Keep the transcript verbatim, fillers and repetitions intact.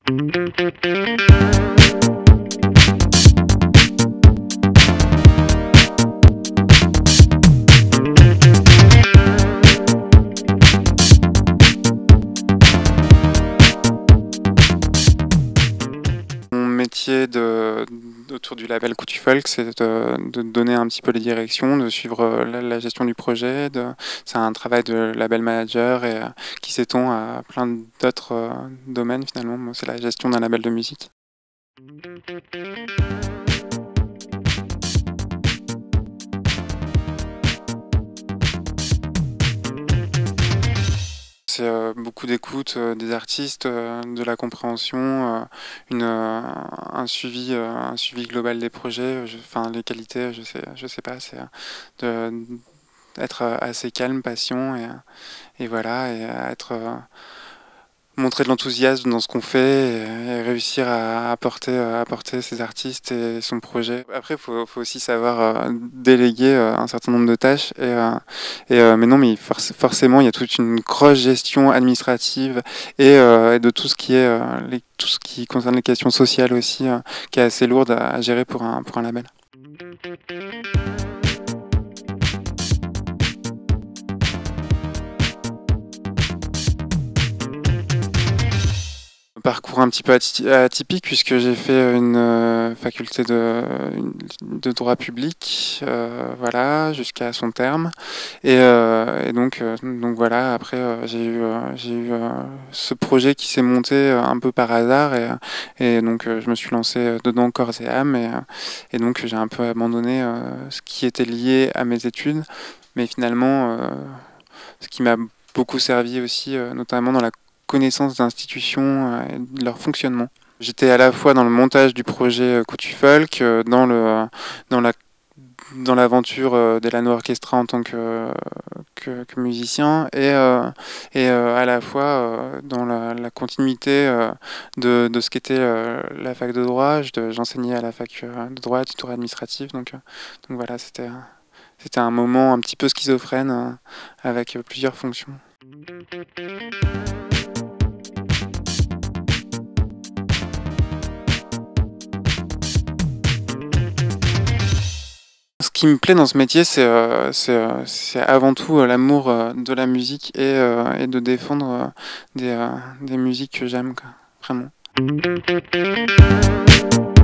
Mon métier de, autour du label Coutu Folk, c'est de, de donner un petit peu les directions, de suivre la, la gestion du projet. De, c'est un travail de label manager et, qui s'étend à plein d'autres euh, domaines finalement. Moi, c'est la gestion d'un label de musique. C'est euh, beaucoup d'écoute euh, des artistes, euh, de la compréhension, euh, une, euh, un suivi, euh, un suivi global des projets. Je, enfin, les qualités, je sais, je sais pas, c'est euh, de, être assez calme, patient et, et voilà, et être euh, montrer de l'enthousiasme dans ce qu'on fait et, et réussir à apporter, à apporter ses artistes et son projet. Après, il faut, faut aussi savoir euh, déléguer euh, un certain nombre de tâches. Et, euh, et, euh, mais non, mais for forcément, il y a toute une grosse gestion administrative et, euh, et de tout ce qui est euh, les, tout ce qui concerne les questions sociales aussi, euh, qui est assez lourde à, à gérer pour un, pour un label. Parcours un petit peu atypique puisque j'ai fait une euh, faculté de, de droit public, euh, voilà, jusqu'à son terme. Et, euh, et donc, euh, donc voilà, après euh, j'ai eu, euh, j'ai eu euh, ce projet qui s'est monté euh, un peu par hasard et, et donc euh, je me suis lancé dedans corps et âme et, et donc j'ai un peu abandonné euh, ce qui était lié à mes études, mais finalement euh, ce qui m'a beaucoup servi aussi, euh, notamment dans la connaissance d'institutions et de leur fonctionnement. J'étais à la fois dans le montage du projet Coutu Folk, dans le dans la dans l'aventure d'Elano Orchestra en tant que, que, que musicien et, euh, et euh, à la fois euh, dans la, la continuité euh, de, de ce qu'était euh, la fac de droit. J'enseignais à la fac de droit, tutorat administratif, donc, donc voilà, c'était c'était un moment un petit peu schizophrène euh, avec plusieurs fonctions. Ce qui me plaît dans ce métier, c'est euh, euh, avant tout euh, l'amour euh, de la musique et, euh, et de défendre euh, des, euh, des musiques que j'aime, vraiment.